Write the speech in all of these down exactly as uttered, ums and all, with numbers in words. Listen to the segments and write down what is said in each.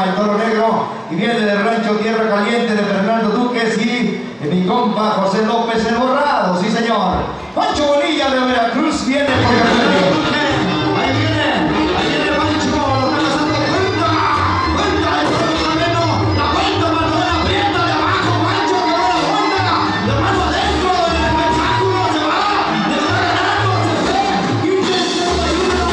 llama el Toro Negro y viene del rancho Tierra Caliente de Fernando Duques y de mi compa José López el Borrado, sí señor. Pancho Bonilla de Veracruz viene por Fernando Duque. Ahí viene, ahí viene Pancho, lo está pasando cuenta, cuenta el Toro Moreno, la cuenta Manuela Prieta de abajo, Pancho que va la onda, la mano adentro del espectáculo se va, le está ganando, se fue, quince setenta y uno.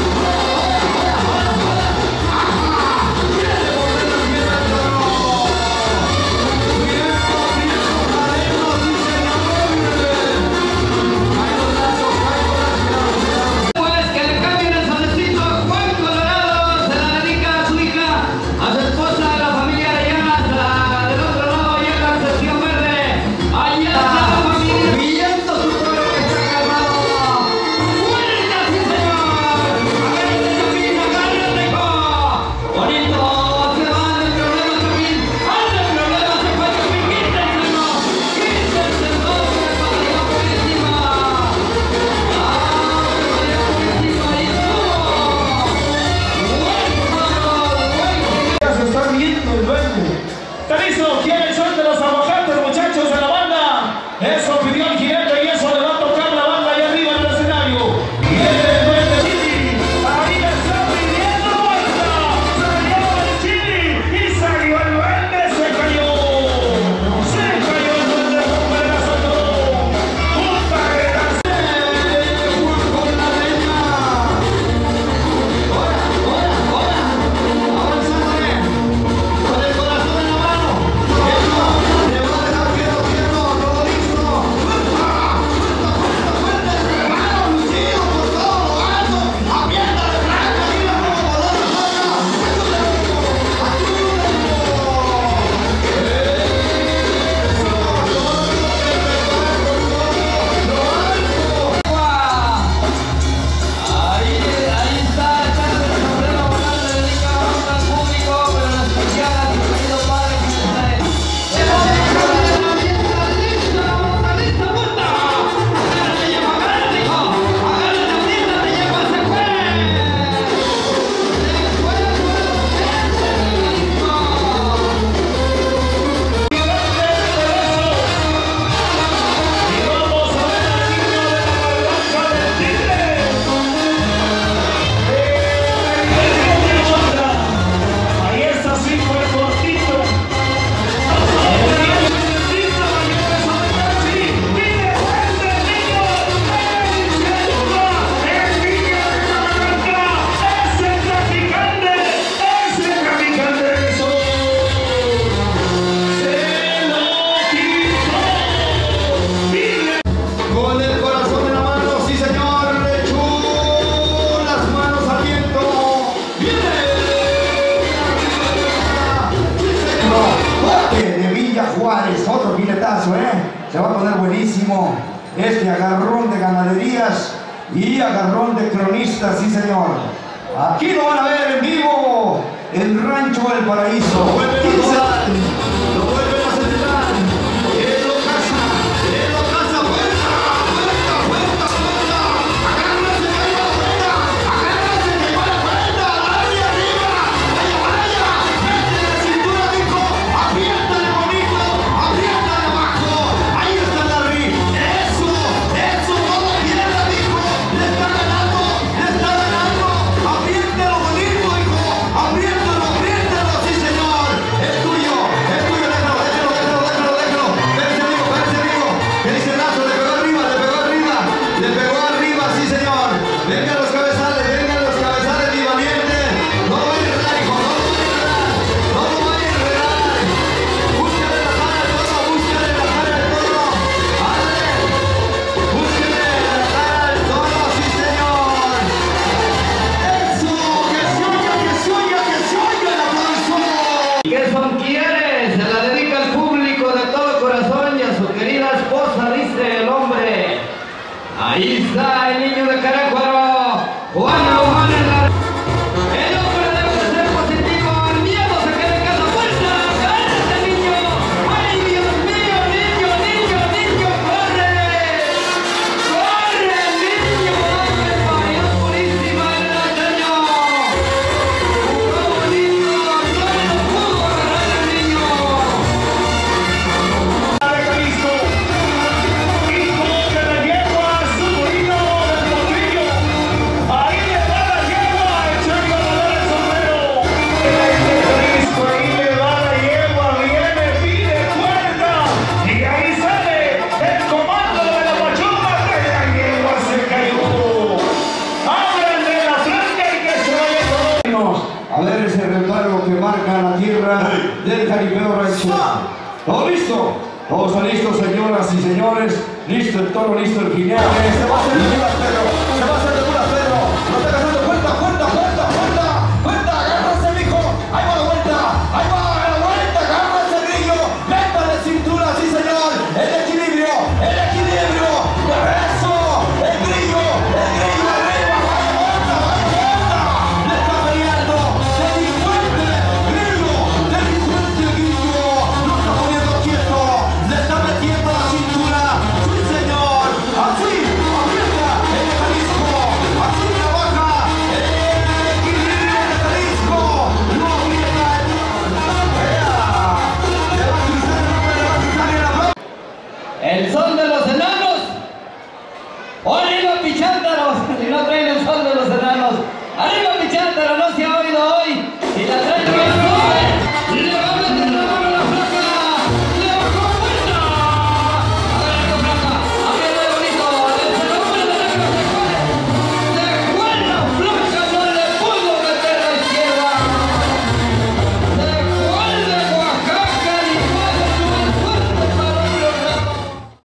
Otro filetazo, ¿eh? Se va a poner buenísimo este agarrón de ganaderías y agarrón de cronistas, sí señor. Aquí lo van a ver en vivo, el Rancho del Paraíso. Lo vuelven a jugar, lo vuelven a celebrar. Él lo caza, él lo caza, fuerza, fuerza, fuerza, fuerza. Agárrate, que hay la fuerza, agárrate, que va la fuerza, dale arriba, vaya, vaya, mete la cintura, dijo, apriétale bonito. Apriétale abajo, ahí está Larry, eso, eso, no lo pierda, dijo, le está ganando, le está ganando, apriétalo bonito, hijo, apriétalo, apriétalo, sí señor, es tuyo, es tuyo, déjalo, déjalo, déjalo, déjalo, déjalo, espérese amigo, espérese amigo, que dice el lazo, le pegó arriba, le pegó arriba, le pegó arriba, sí señor, vengan los cabezales, vengan los cabezales, mi valiente, no lo va a enredar, hijo, no lo va a enredar, no lo va a enredar. Búscale la cara al toro, búscale la cara al toro. ¡Ándale! Búscale la cara al toro, sí señor. ¡Eso! ¡Que se oiga, que se oiga, que se oiga el aplauso! ¿Qué son quieres? Se la dedica al público de todo corazón y a su querida esposa, dice el hombre. Ahí está el niño de Carácuaro, Juan Román en la... El hombre debe de ser positivo, el miedo se queda en casa, fuerza, agárrate niño, ay Dios mío, niño, niño, niño, corre, corre niño, ¡Ave María Purísima en el señor! ¡Jugó bonito, corre Vámonos a ver ese retardo que marca la tierra del jaripeo ranchero. ¿Todo listo? Todos están listos, señoras y señores. Listo el toro, listo el jinete. Se va a hacer de bulas, Pedro. Se va a hacer de bulas, Pedro. No te hagas